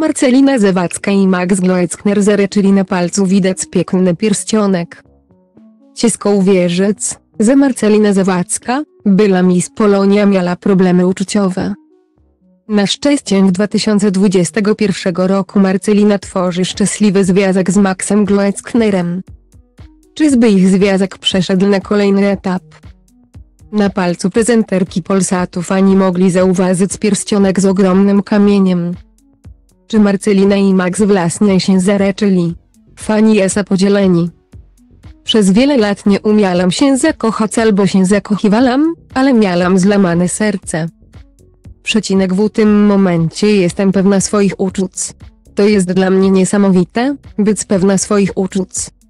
Marcelina Zawadzka i Max Gloeckner zareczyli na palcu widać piękny pierścionek. Ciężko uwierzyć, że Marcelina Zawadzka, była Miss Polonia, miała problemy uczuciowe. Na szczęście w 2021 roku Marcelina tworzy szczęśliwy związek z Maxem Gloecknerem. Czyżby ich związek przeszedł na kolejny etap? Na palcu prezenterki Polsatu fani mogli zauważyć pierścionek z ogromnym kamieniem. Czy Marcelina i Max właśnie się zareczyli? Fani są podzieleni. Przez wiele lat nie umiałam się zakochać albo się zakochiwałam, ale miałam złamane serce. W tym momencie jestem pewna swoich uczuć. To jest dla mnie niesamowite, być pewna swoich uczuć.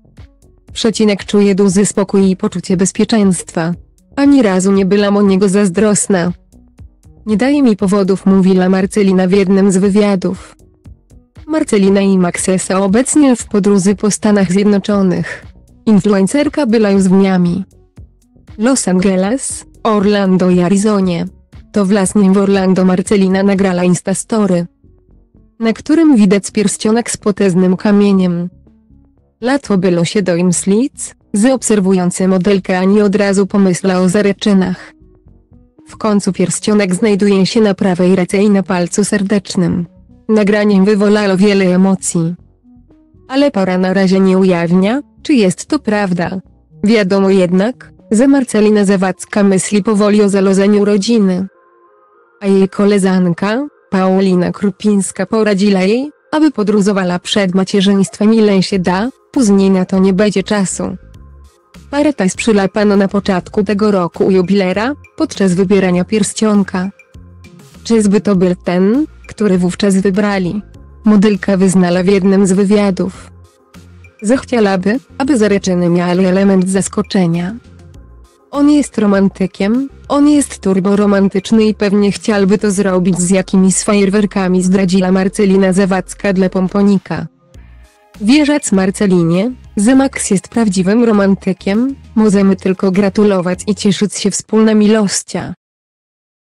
Czuję duży spokój i poczucie bezpieczeństwa. Ani razu nie byłam o niego zazdrosna. Nie daje mi powodów, mówiła Marcelina w jednym z wywiadów. Marcelina i Max są obecnie w podróży po Stanach Zjednoczonych. Influencerka była już w Miami, Los Angeles, Orlando i Arizonie. To właśnie w Orlando Marcelina nagrała Instastory, na którym widać pierścionek z potężnym kamieniem. Lato było się domyślić, że obserwujący modelkę Ani od razu pomyśla o zaręczynach. W końcu pierścionek znajduje się na prawej ręce i na palcu serdecznym. Nagranie wywołało wiele emocji. Ale para na razie nie ujawnia, czy jest to prawda. Wiadomo jednak, że Marcelina Zawadzka myśli powoli o założeniu rodziny. A jej koleżanka, Paulina Krupińska, poradziła jej, aby podróżowała przed macierzyństwem ile się da, później na to nie będzie czasu. Parę ta przyłapano na początku tego roku u jubilera, podczas wybierania pierścionka. Czyżby to był ten, który wówczas wybrali? Modelka wyznała w jednym z wywiadów, że chciałaby, aby zaręczyny miały element zaskoczenia. On jest romantykiem, on jest turboromantyczny i pewnie chciałby to zrobić z jakimiś fajerwerkami, zdradziła Marcelina Zawadzka dla Pomponika. Wierząc Marcelinie, że Max jest prawdziwym romantykiem, możemy tylko gratulować i cieszyć się wspólna miłością.